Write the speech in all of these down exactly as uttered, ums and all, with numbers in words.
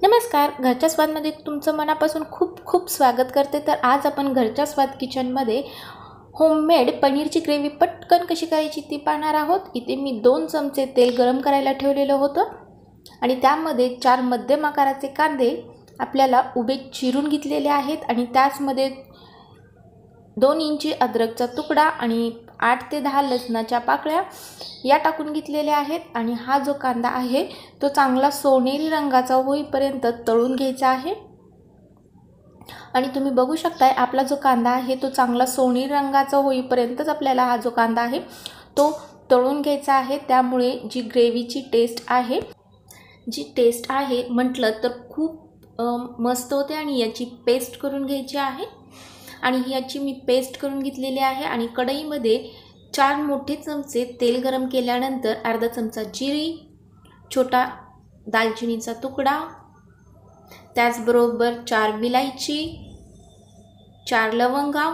नमस्कार, घरच्या स्वादमध्ये तुमचं मनापासून खूप खूप स्वागत करते। तर आज आपण घरच्या स्वाद किचनमध्ये होममेड पनीरची ग्रेव्ही पटकन कशी करायची ती पाहणार आहोत। इथे मी दोन चमचे तेल गरम करायला ठेवलेलं होतं आणि त्यामध्ये चार मध्यम आकाराचे कांदे आपल्याला उभे चिरून घेतलेले आहेत आणि त्याचमध्ये दोन इंची अद्रकचा तुकडा आणि आठ ते दहा लसणाच्या पाकळ्या या टाकून घेतलेल्या आहेत। आणि हा जो कांदा आहे तो चांगला सोनेरी रंगाचा होईपर्यंत तळून घ्यायचा आहे। आणि तुम्ही बघू शकताय आपला जो कांदा आहे तो चांगला सोनेरी रंगाचा होईपर्यंतच आपल्याला हा जो कांदा आहे तो तळून घ्यायचा आहे। त्यामुळे जी ग्रेव्हीची टेस्ट आहे जी टेस्ट आहे म्हटलं तर खूप मस्त होते। आणि याची पेस्ट करून घ्यायची आहे आणि याची मी पेस्ट करून घेतलेली आहे। आणि कढईमध्ये चार मोठे चमचे तेल गरम केल्यानंतर अर्धा चमचा जिरी, छोटा दालचिनीचा तुकडा, त्याचबरोबर चार विलायची, चार लवंगा,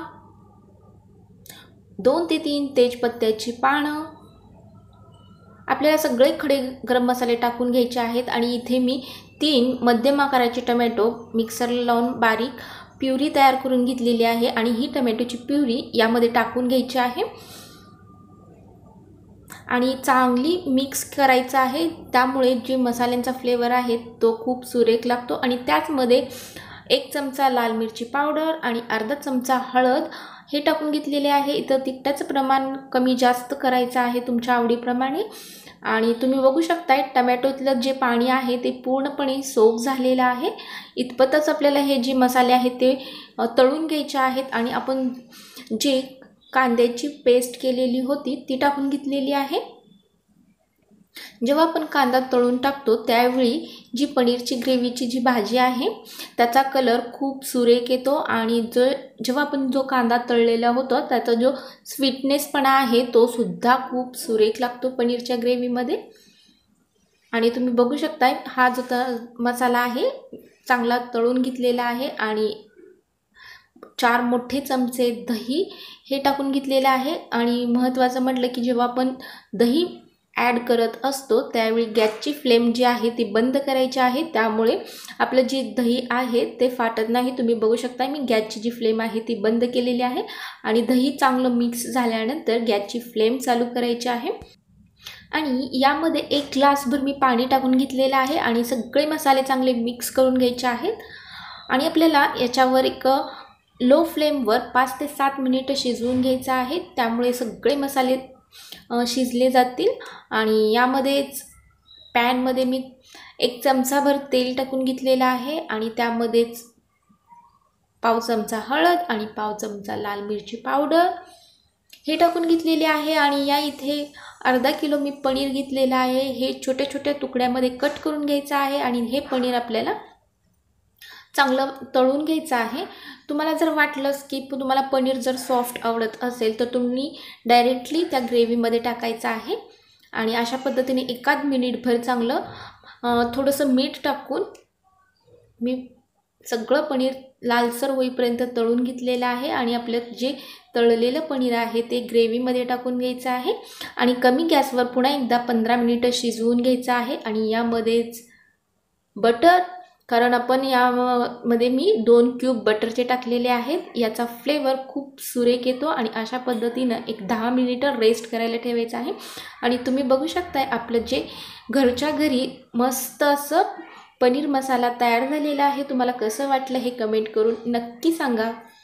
दोन ते तीन तेजपत्त्याची पानं, आपल्याला सगळे खडे गरम मसाले टाकून घ्यायचे आहेत। आणि इथे मी तीन मध्यम आकाराचे टोमॅटो मिक्सरला लावून बारीक प्युरी तयार करून घेतलेली आहे आणि ही टोमॅटोची प्युरी यामध्ये टाकून घ्यायची आहे आणि चांगली मिक्स करायचं आहे। त्यामुळे जे मसाल्यांचा फ्लेवर आहे तो खूप सुरेख लागतो। आणि त्याचमध्ये एक चमचा लाल मिरची पावडर आणि अर्धा चमचा हळद हे टाकून घेतलेले आहे। इथं तिखटाचं प्रमाण कमी जास्त करायचं आहे तुमच्या आवडीप्रमाणे। आणि तुम्ही बघू शकताय टोमॅटोतलं जे पाणी आहे ते पूर्णपणे सोक झालेलं आहे। इतपतच आपल्याला हे जे मसाले आहेत ते तळून घ्यायचे आहेत। आणि आपण जे कांद्याची पेस्ट केलेली होती ती टाकून घेतलेली आहे। जेव्हा आपण कांदा तळून टाकतो त्यावेळी जी पनीरची ग्रेव्हीची जी भाजी आहे त्याचा कलर खूप सुरेख येतो आणि जो जेव्हा आपण जो कांदा तळलेला होता त्याचा जो स्वीटनेसपणा आहे तो सुद्धा खूप सुरेख लागतो पनीरच्या ग्रेव्हीमध्ये। आणि तुम्ही बघू शकताय हा जो मसाला आहे चांगला तळून घेतलेला आहे। आणि चार मोठे चमचे दही हे टाकून घेतलेले आहे। आणि महत्त्वाचं म्हटलं की जेव्हा आपण दही ॲड करत असतो त्यावेळी गॅसची फ्लेम जी आहे ती बंद करायची आहे। त्यामुळे आपलं जे दही आहे ते फाटत नाही। तुम्ही बघू शकता मी गॅसची जी फ्लेम आहे ती बंद केलेली आहे आणि दही चांगलं मिक्स झाल्यानंतर गॅसची फ्लेम चालू करायची आहे। आणि यामध्ये एक ग्लासभर मी पाणी टाकून घेतलेलं आहे आणि सगळे मसाले चांगले मिक्स करून घ्यायचे आहेत। आणि आपल्याला याच्यावर एक लो फ्लेमवर पाच ते सात मिनिटं शिजवून घ्यायचं आहे। त्यामुळे सगळे मसाले शिजले जातील। आणि यामध्येच पॅनमध्ये मी एक चमचाभर तेल टाकून घेतलेलं आहे आणि त्यामध्येच पाव चमचा हळद आणि पाव चमचा लाल मिरची पावडर हे टाकून घेतलेले आहे। आणि या इथे अर्धा किलो मी पनीर घेतलेलं आहे। हे छोट्या छोट्या तुकड्यामध्ये कट करून घ्यायचं आहे आणि हे पनीर आपल्याला चांगलं तळून घ्यायचं आहे। तुम्हाला जर वाटलंच की तुम्हाला पनीर जर सॉफ्ट आवडत असेल तर तुम्ही डायरेक्टली त्या ग्रेव्हीमध्ये टाकायचं आहे। आणि अशा पद्धतीने एकाच मिनिटभर चांगलं थोडंसं मीठ टाकून मी सगळं पनीर लालसर होईपर्यंत तळून घेतलेलं आहे। आणि आपलं जे तळलेलं पनीर आहे ते ग्रेव्हीमध्ये टाकून घ्यायचं आहे आणि कमी गॅसवर पुन्हा एकदा पंधरा मिनिटं शिजवून घ्यायचं आहे। आणि यामध्येच बटर, कारण आपण यामध्ये मी दोन क्यूब बटरचे टाकलेले आहेत, याचा फ्लेवर खूप सुरेख येतो। आणि अशा पद्धतीनं एक दहा मिनिटं रेस्ट करायला ठेवायचं आहे। आणि तुम्ही बघू शकताय आपलं जे घरच्या घरी मस्त असं पनीर मसाला तयार झालेला आहे। तुम्हाला कसं वाटलं हे कमेंट करून नक्की सांगा।